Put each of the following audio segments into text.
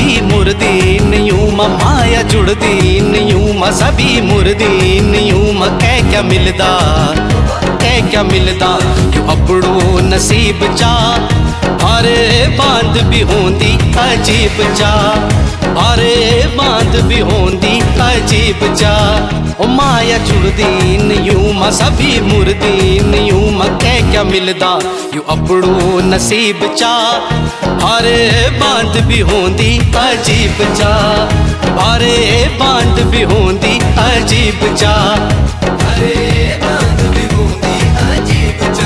सभी मुर्दीन यूं माया जुड़दीन यूं सभी मुर्दीन यूं क्या मिलदा क्या मिलदा यू अपड़ो नसीब चा अरे बांध भी होंदी अजीब चा अरे बांध भी होंदी अजीब चा ओ माया जुड़दीन यूं सभी मुर्दीन यूं क्या मिलदा यू अपड़ो नसीब चा अरे बांध भी होंदी अजीब चा अरे बांध भी होंदी अजीब चा अरे बांध भी होंदी अजीब चा।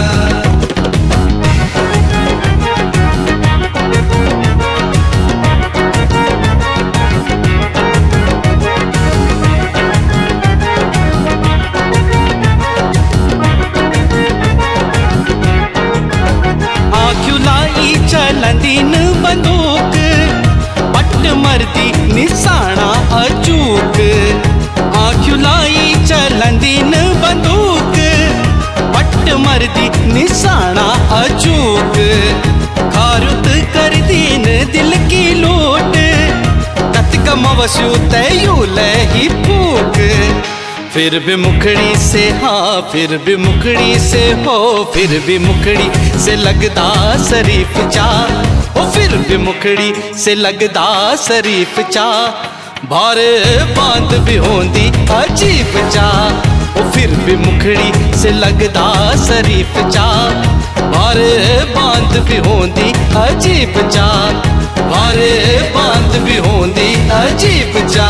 चलंदीन बंदूक पट मरदी निशाना अचूक आँखियों लाई चलंदीन बंदूक पट मरदी निशाना अचूक खारुत कर दीन दिल की लूट तत कमवसु तयू लही फूक फिर भी मुखड़ी से हाँ फिर भी मुखड़ी से हो फिर भी मुखड़ी से लगदा शरीफ चा ओ फिर भी मुखड़ी से लगदा शरीफ चा भारे बांध भी होंदी अजीब चा ओ फिर भी मुखड़ी से लगदा शरीफ चा भारे बांध भी होंदी अजीब चा भारे बांध भी होंदी अजीब चा।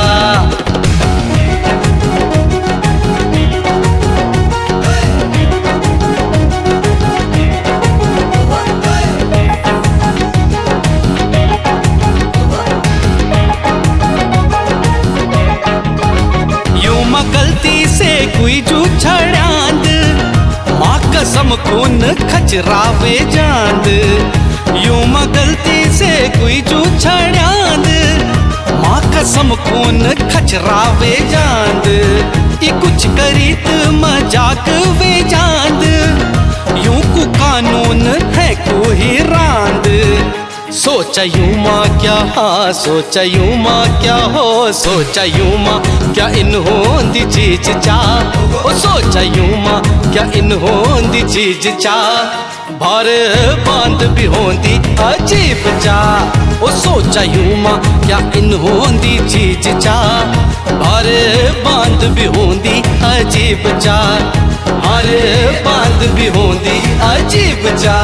गलती से कोई जू छड़ांद माँ कसम खून खचरावे जांद यूं गलती से कोई जू छड़ांद माँ कसम खून खचरावे जांद ये कुछ करीत मजाक वे जांद यूं को कानून है कोई रांद सोचा यूं माँ क्या हाँ सोचा यूं माँ क्या हो सोचा यूं माँ क्या इन होंदी चीज चा ओ सोचा यूं माँ क्या इन होंदी चीज चा भारे बांध भी होंदी अजीब चा ओ सोचा यूं माँ क्या इन होंदी चीज चा भारे बांध भी होंदी अजीब चा भारे बांध भी होंदी अजीब चा।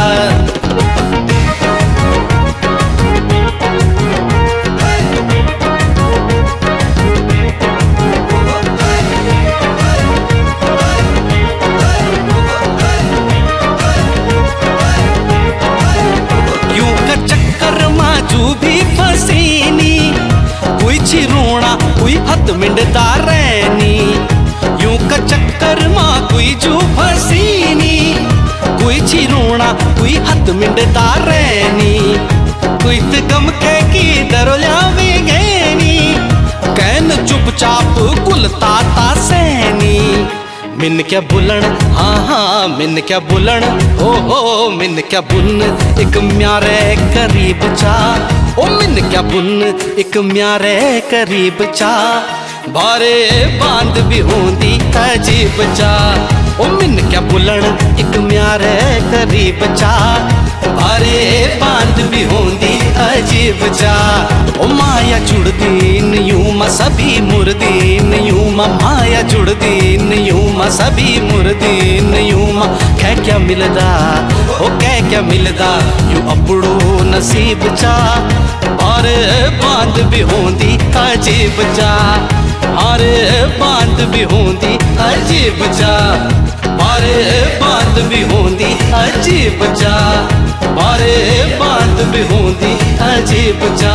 भी फसीनी कोई छिरोना कोई हथ मिंडता रहनी यूं का चक्कर माँ कोई जो फसीनी कोई छिरोना कोई हथ मिंडता रहनी कोई तो गम कह की दरोल्या भी गैनी कैन चुपचाप कुलता ता सहनी मिन क्या बुलन हाँ हाँ मिन क्या बुलन हो मिन क्या बुन एक म्यारे करीब चा ओ मिन क्या बुन एक म्यारे करीब चा भारे बांध भी होंदी अजीब चा ओ मिन क्या बुलन एक म्यारे करीब चा भारे बांध भी होंदी अजीब चा ओ माया जुड़दीन यूं सभी मुर्दीन यूं माया जुड़दीन यूं सभी मुर्दीन यूं क्या मिलदा ओ क्या मिलदा यू अपड़ो नसीब चा और बांध भी होंदी अजीब चा और बांध भी होंदी अजीब चा और बांध भी होंदी अजीब चा और बांध भी होंदी अजीब चा।